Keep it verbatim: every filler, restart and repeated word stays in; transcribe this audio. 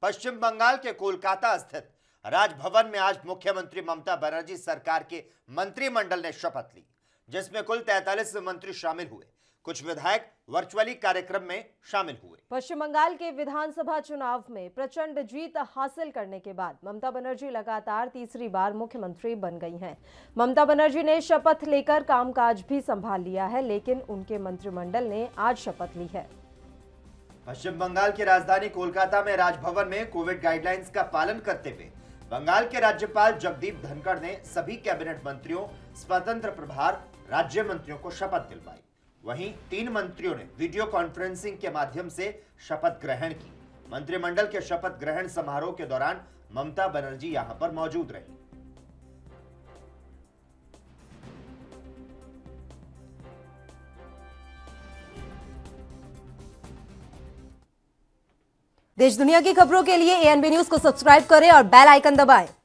पश्चिम बंगाल के कोलकाता स्थित राजभवन में आज मुख्यमंत्री ममता बनर्जी सरकार के मंत्रिमंडल ने शपथ ली, जिसमें कुल तैंतालीस मंत्री शामिल हुए। कुछ विधायक वर्चुअली कार्यक्रम में शामिल हुए। पश्चिम बंगाल के विधानसभा चुनाव में प्रचंड जीत हासिल करने के बाद ममता बनर्जी लगातार तीसरी बार मुख्यमंत्री बन गई हैं। ममता बनर्जी ने शपथ लेकर कामकाज भी संभाल लिया है, लेकिन उनके मंत्रिमंडल ने आज शपथ ली है। पश्चिम बंगाल की राजधानी कोलकाता में राजभवन में कोविड गाइडलाइंस का पालन करते हुए बंगाल के राज्यपाल जगदीप धनखड़ ने सभी कैबिनेट मंत्रियों, स्वतंत्र प्रभार राज्य मंत्रियों को शपथ दिलवाई। वहीं तीन मंत्रियों ने वीडियो कॉन्फ्रेंसिंग के माध्यम से शपथ ग्रहण की। मंत्रिमंडल के शपथ ग्रहण समारोह के दौरान ममता बनर्जी यहां पर मौजूद रही। देश दुनिया की खबरों के लिए ए एन बी न्यूज को सब्सक्राइब करें और बेल आइकन दबाएं।